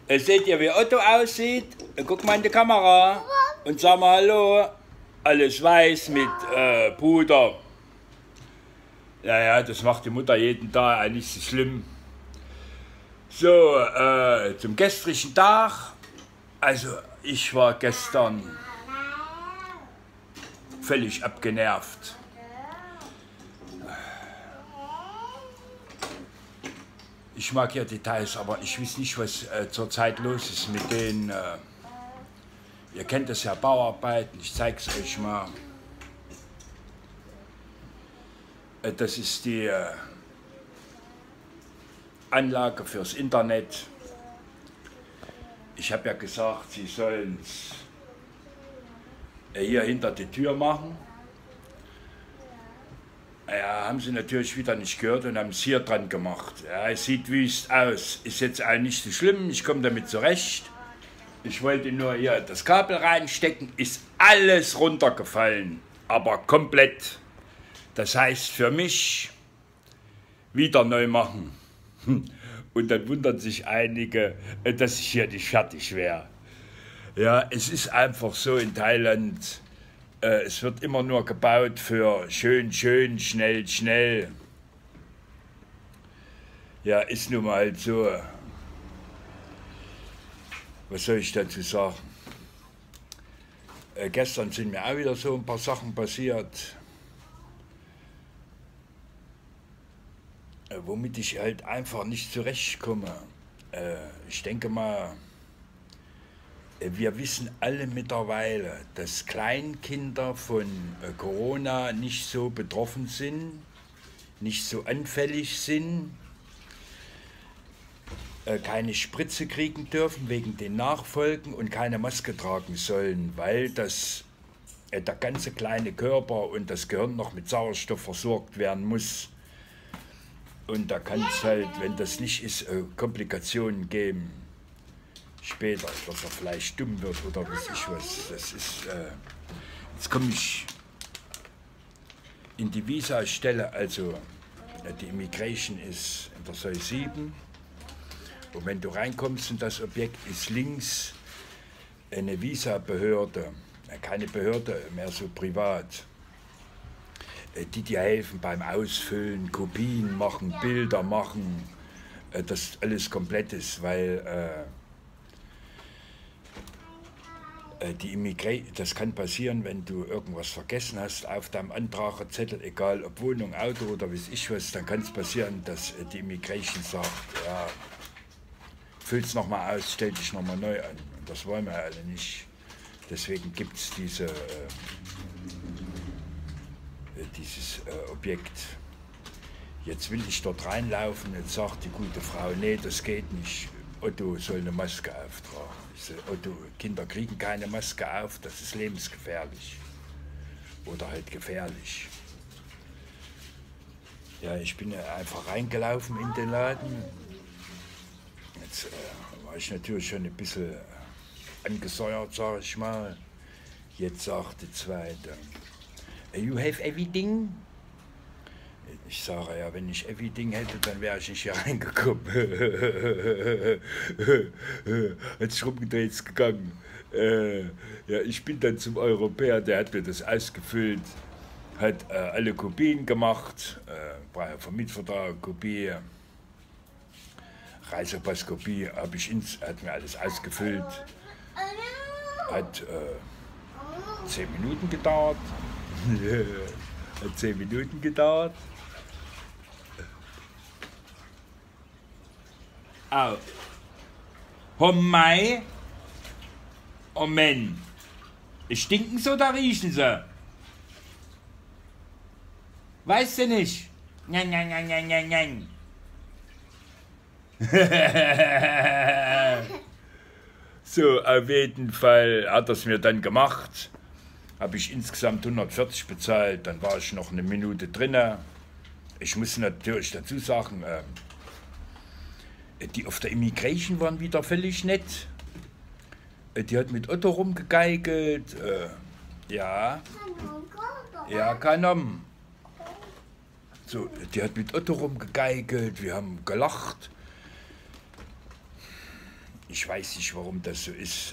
Seht ihr, wie Otto aussieht? Guck mal in die Kamera und sag mal Hallo. Alles weiß mit Puder. Ja, das macht die Mutter jeden Tag, eigentlich so schlimm. So, zum gestrigen Tag. Also, ich war gestern völlig abgenervt. Ich mag ja Details, aber ich weiß nicht, was zurzeit los ist mit den, ihr kennt das ja, Bauarbeiten, ich zeig's euch mal. Das ist die Anlage fürs Internet. Ich habe ja gesagt, sie sollen es hier hinter die Tür machen. Ja, haben sie natürlich wieder nicht gehört und haben es hier dran gemacht. Ja, es sieht wüst aus. Ist jetzt auch nicht so schlimm, ich komme damit zurecht. Ich wollte nur hier das Kabel reinstecken, ist alles runtergefallen, aber komplett. Das heißt für mich, wieder neu machen. Und dann wundern sich einige, dass ich hier nicht fertig wäre. Ja, es ist einfach so in Thailand. Es wird immer nur gebaut für schön, schön, schnell, schnell. Ja, ist nun mal halt so. Was soll ich dazu sagen? Gestern sind mir auch wieder so ein paar Sachen passiert, womit ich halt einfach nicht zurechtkomme. Ich denke mal, wir wissen alle mittlerweile, dass Kleinkinder von Corona nicht so betroffen sind, nicht so anfällig sind, keine Spritze kriegen dürfen wegen den Nachfolgen und keine Maske tragen sollen, weil der ganze kleine Körper und das Gehirn noch mit Sauerstoff versorgt werden muss. Und da kann es halt, wenn das nicht ist, Komplikationen geben. Später, dass er vielleicht dumm wird oder weiß ich was. Das ist, jetzt komme ich in die Visa-Stelle, also die Immigration ist in der Säule 7. Und wenn du reinkommst und das Objekt ist links, eine Visa-Behörde, keine Behörde mehr so privat, die dir helfen beim Ausfüllen, Kopien machen, Bilder machen, dass alles komplett ist, weil das kann passieren, wenn du irgendwas vergessen hast auf deinem Antragszettel, egal ob Wohnung, Auto oder weiß ich was, dann kann es passieren, dass die Immigration sagt, ja, füll's nochmal aus, stell dich nochmal neu an. Und das wollen wir alle nicht. Deswegen gibt es dieses Objekt. Jetzt will ich dort reinlaufen, jetzt sagt die gute Frau, nee, das geht nicht. Otto soll eine Maske auftragen. Ich sage, Otto, Kinder kriegen keine Maske auf, das ist lebensgefährlich. Oder halt gefährlich. Ja, ich bin einfach reingelaufen in den Laden. Jetzt war ich natürlich schon ein bisschen angesäuert, sag ich mal. Jetzt sagt die zweite, you have everything? Ich sage, ja, wenn ich everything hätte, dann wäre ich nicht hier reingekommen. Hat sich rumgedreht, ist gegangen. Ja, ich bin dann zum Europäer, der hat mir das ausgefüllt, hat alle Kopien gemacht, Vermietvertrag, Kopie, Reisepasskopie, hat mir alles ausgefüllt. Hat 10 Minuten gedauert. Hat 10 Minuten gedauert. Au. Oh mei. Oh Mann. Stinken sie oder riechen sie? Weißt du nicht? Nein, nein, nein, nein, nein, nein. So, auf jeden Fall hat er es mir dann gemacht. Habe ich insgesamt 140 bezahlt, dann war ich noch eine Minute drin. Ich muss natürlich dazu sagen, die auf der Immigration waren wieder völlig nett. Die hat mit Otto rumgegeigelt. Ja, Kanom. So, die hat mit Otto rumgegeigelt, wir haben gelacht. Ich weiß nicht, warum das so ist.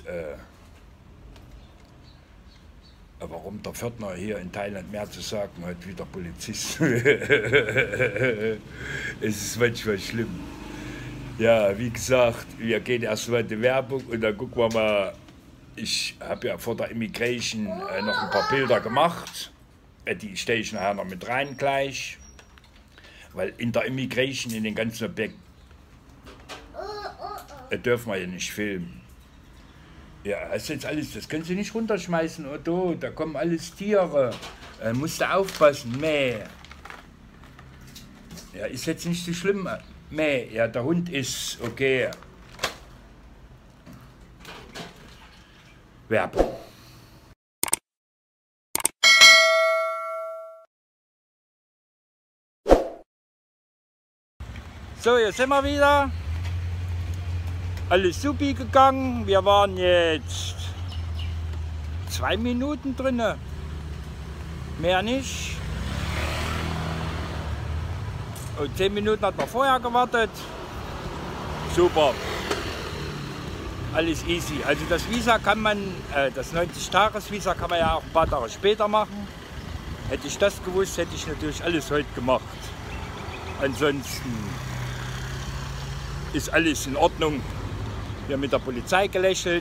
Warum der Pförtner hier in Thailand mehr zu sagen hat wie der Polizist. Es ist manchmal schlimm. Ja, wie gesagt, wir gehen erstmal in die Werbung und dann gucken wir mal. Ich habe ja vor der Immigration noch ein paar Bilder gemacht. Die stelle ich nachher noch mit rein gleich. Weil in der Immigration, in den ganzen Objekten, dürfen wir ja nicht filmen. Ja, das ist jetzt alles, das können Sie nicht runterschmeißen, Otto, da kommen alles Tiere. Musst du aufpassen, Mäh. Ja, ist jetzt nicht so schlimm. Mäh, ja, der Hund ist okay. Werbung. So, jetzt sind wir wieder. Alles supi gegangen. Wir waren jetzt 2 Minuten drin. Mehr nicht. Und 10 Minuten hat man vorher gewartet. Super. Alles easy. Also das Visa kann man, das 90-Tages-Visa kann man ja auch ein paar Tage später machen. Hätte ich das gewusst, hätte ich natürlich alles heute gemacht. Ansonsten ist alles in Ordnung. Wir haben mit der Polizei gelächelt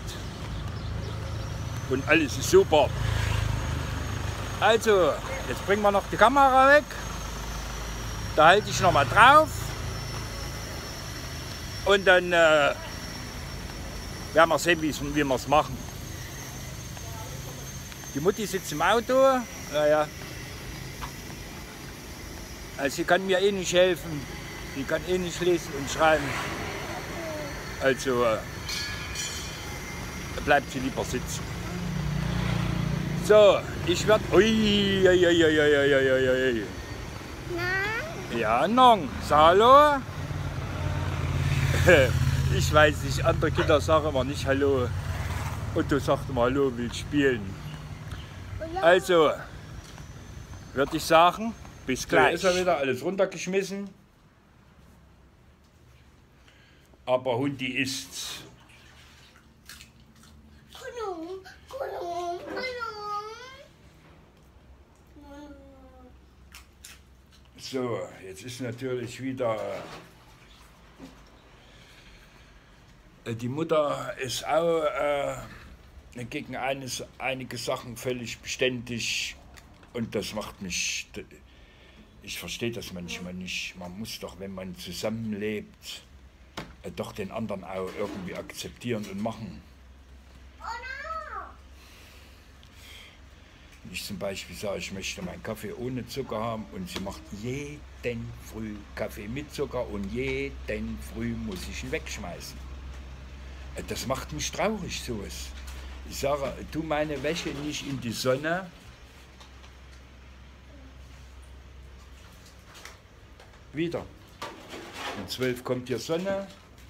und alles ist super. Also, jetzt bringen wir noch die Kamera weg. Da halte ich noch mal drauf. Und dann werden wir sehen, wie wir es machen. Die Mutti sitzt im Auto. Naja. Also sie kann mir eh nicht helfen. Sie kann eh nicht lesen und schreiben. Also bleibt sie lieber sitzen. So, ich werde... Ui, ui, ui, ui, ui, ui, ui. Ja, Nong. Hallo? Ich weiß nicht, andere Kinder sagen immer nicht Hallo. Otto sagt immer Hallo, will spielen. Also, würde ich sagen, bis gleich. So, ist er wieder alles runtergeschmissen. Aber Hundi isst. So, jetzt ist natürlich wieder... Die Mutter ist auch gegen einige Sachen völlig beständig und das macht mich... Ich verstehe das manchmal nicht. Man muss doch, wenn man zusammenlebt, doch den anderen auch irgendwie akzeptieren und machen. Wenn ich zum Beispiel sage, ich möchte meinen Kaffee ohne Zucker haben und sie macht jeden Früh Kaffee mit Zucker und jeden Früh muss ich ihn wegschmeißen. Das macht mich traurig, sowas. Ich sage, tu meine Wäsche nicht in die Sonne. Wieder. Um 12 kommt hier Sonne.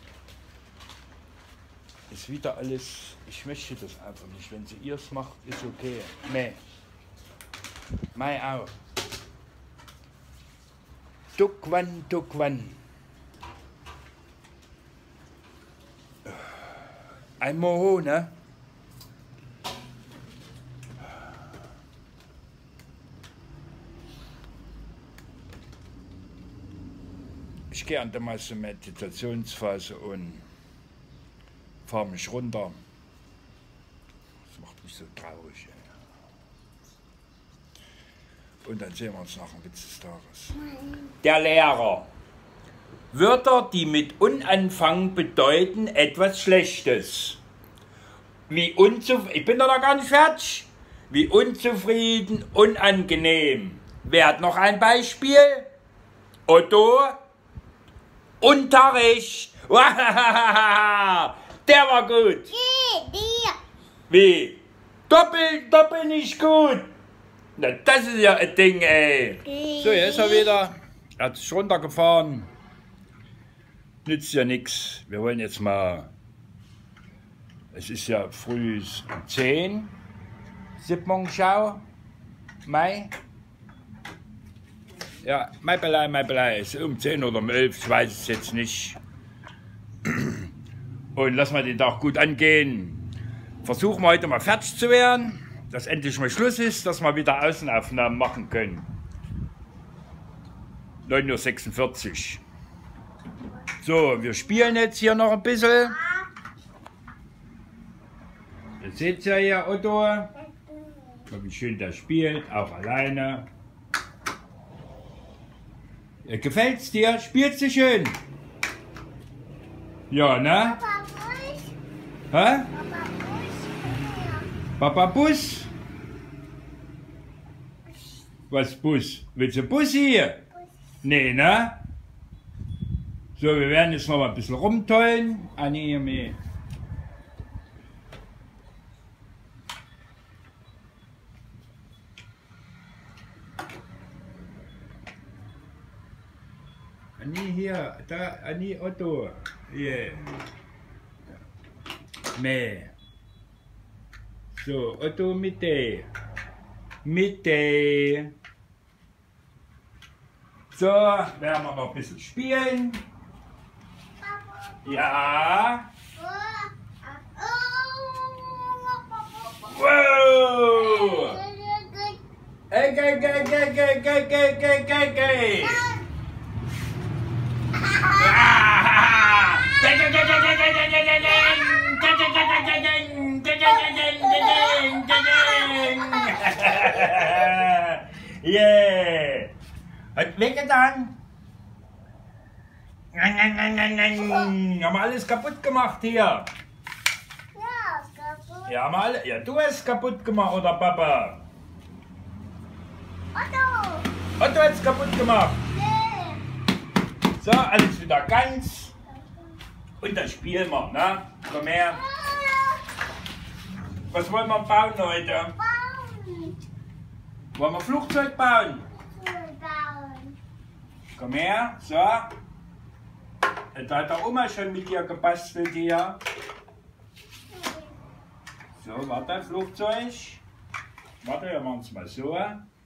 Ist wieder alles. Ich möchte das einfach nicht. Wenn sie ihrs macht, ist okay. Nee. Mai auch. Duckwann, Duckwann. Ein Moho, ne? Ich gehe an der meiste Meditationsphase und fahre mich runter. Das macht mich so traurig. Ey. Und dann sehen wir uns nach dem Witz des Tages. Der Lehrer. Wörter, die mit Unanfang bedeuten etwas Schlechtes. Wie unzufrieden, ich bin doch noch gar nicht fertig. Wie unzufrieden, unangenehm. Wer hat noch ein Beispiel? Otto? Unterricht. Der war gut. Wie? Doppel nicht gut. Na, das ist ja ein Ding, ey. So, hier ist er wieder. Er hat sich runtergefahren. Nützt ja nichts. Wir wollen jetzt mal. Es ist ja früh um 10. Siebmongschau. Mai. Ja, Mai Belei. Ist um 10 oder um 11, ich weiß es jetzt nicht. Und lassen wir den Tag gut angehen. Versuchen wir heute mal fertig zu werden, dass endlich mal Schluss ist, dass wir wieder Außenaufnahmen machen können. 9:46 Uhr. So, wir spielen jetzt hier noch ein bisschen. Ihr seht ja hier, Otto, wie schön der spielt, auch alleine. Gefällt's dir? Spielst du schön? Ja, ne? Hä? Papa Bus? Was Bus? Willst du Bus hier? Nee, ne? So, wir werden jetzt noch mal ein bisschen rumtollen. Ah, nee, nee. Anni hier, da, Anni Otto. Hier. Nee. So, Otto Mitte. Mitte. So, werden wir noch ein bisschen spielen. Ja. Wow. Hey, hey. Yeah. Hat wehgetan. Haben wir alles kaputt gemacht hier. Ja, kaputt. Ja, mal, ja, du hast es kaputt gemacht, oder Papa? Otto. Otto hat es kaputt gemacht. Nee. So, alles wieder ganz. Und das spielen wir, ne? Komm her. Was wollen wir bauen heute? Bauen. Wollen wir ein Flugzeug bauen? Bauen. Komm her, so. Da hat der Oma schon mit dir gebastelt hier. So, warte, Flugzeug. Warte, wir machen es mal so.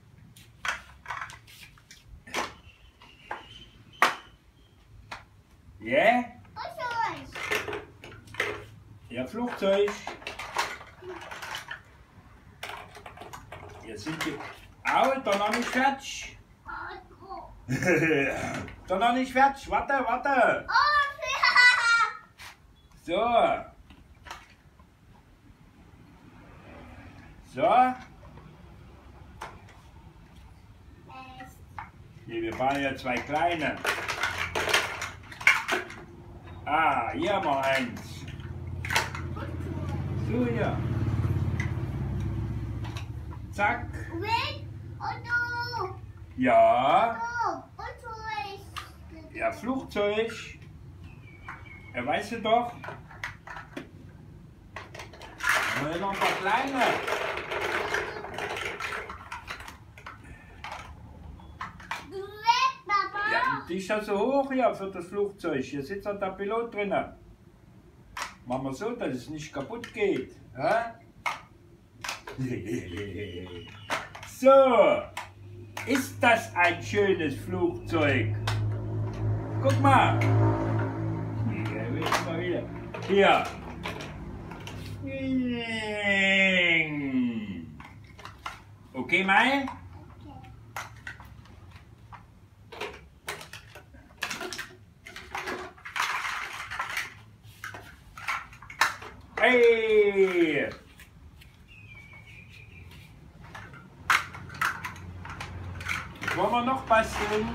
Yeah? Otto. Ja, Flugzeug. Jetzt sind die. Au, doch noch nicht fertig. Otto. Doch noch nicht fertig. Warte, warte. So. So. Hier, wir fahren ja zwei kleine. Ah, hier haben wir eins. So, hier. Zack. Otto. Ja. Otto ist. Ja, Flugzeug. Ja, weißt du doch. Wir haben noch ein paar kleine. Ja, die ist ja so hoch hier für das Flugzeug. Hier sitzt ja der Pilot drin. Machen wir so, dass es nicht kaputt geht. Ja? So, ist das ein schönes Flugzeug? Guck mal. Hier. Okay, Mai? Hey! Wollen wir noch basteln?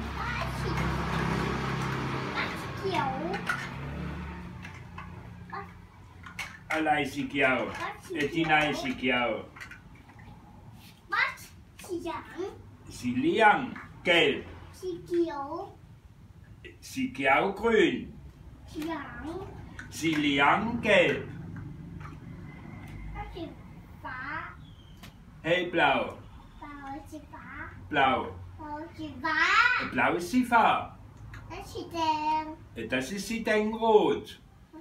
Alai Sikiao. Tina Sikiao. Was? Siliang, gelb. Sikiao. Sikiao, grün. Yang. Siliang, gelb. Was ist Fa? Hellblau. Blau ist Fa. Blau. Blau ist Fa. Blau ist die Farbe. Das ist der. Das ist die Denkrot.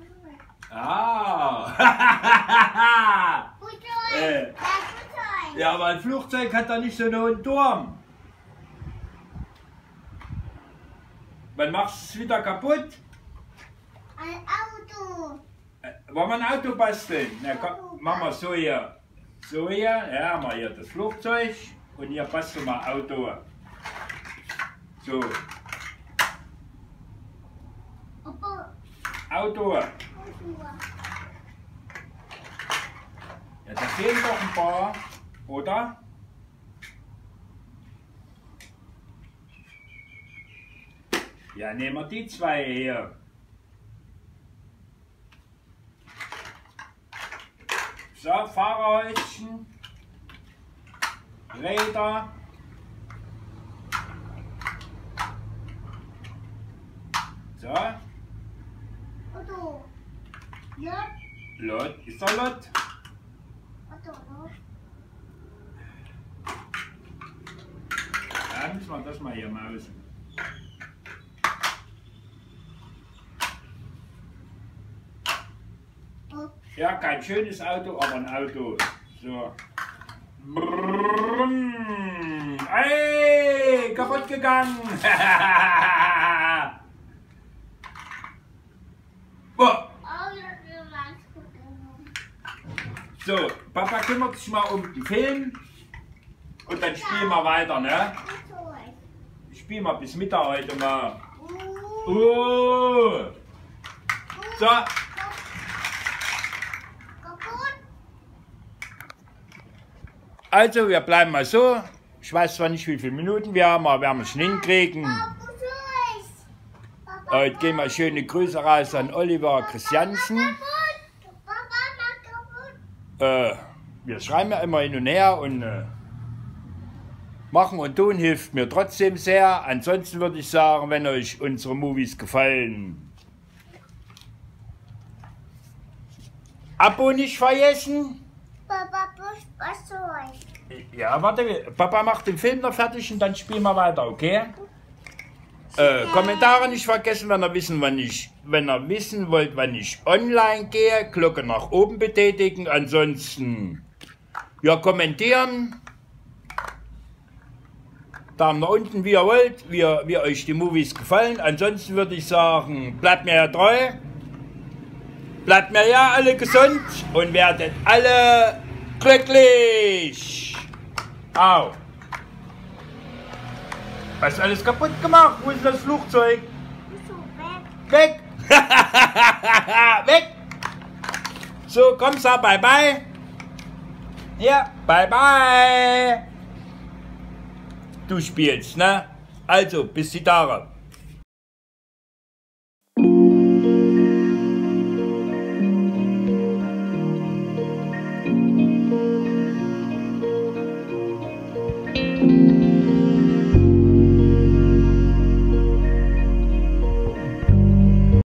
Ah! Flugzeug. Ja, aber ein Flugzeug hat doch nicht so einen hohen Turm. Wann machst du es wieder kaputt? Ein Auto. Wollen wir ein Auto basteln? Na komm, machen wir so hier. So hier, ja, haben wir hier das Flugzeug und hier basteln wir ein Auto. So. Auto. Ja, da fehlen doch ein paar, oder? Ja, nehmen wir die zwei hier. So, Fahrerhäuschen, Räder. So. Otto. Lot. Lot, ist der Lot? Otto, Lot. Ja, müssen wir das mal hier mausen. Ja, kein schönes Auto, aber ein Auto. So. Brrrrum. Ey, kaputt gegangen. Boah. So, Papa kümmert sich mal um den Film und dann spielen wir weiter, ne? Spielen wir bis Mittag heute mal. So. Also, wir bleiben mal so. Ich weiß zwar nicht, wie viele Minuten wir haben, aber wir werden es schon hinkriegen. Heute gehen wir schöne Grüße raus an Oliver Christiansen. Wir schreiben ja immer hin und her und machen und tun hilft mir trotzdem sehr. Ansonsten würde ich sagen, wenn euch unsere Movies gefallen, Abo nicht vergessen. Ja, warte, Papa macht den Film noch fertig und dann spielen wir weiter, okay? Kommentare nicht vergessen, wenn ihr wissen wollt, wann ich online gehe, Glocke nach oben betätigen, ansonsten ja, kommentieren, Daumen nach unten, wie ihr wollt, wie euch die Movies gefallen, ansonsten würde ich sagen, bleibt mir ja treu, bleibt mir ja alle gesund und werdet alle glücklich. Au. Was ist alles kaputt gemacht? Wo ist das Flugzeug? Weg! Weg! So, komm, sag bye bye. Ja, bye bye. Du spielst, ne? Also, bis die Tage.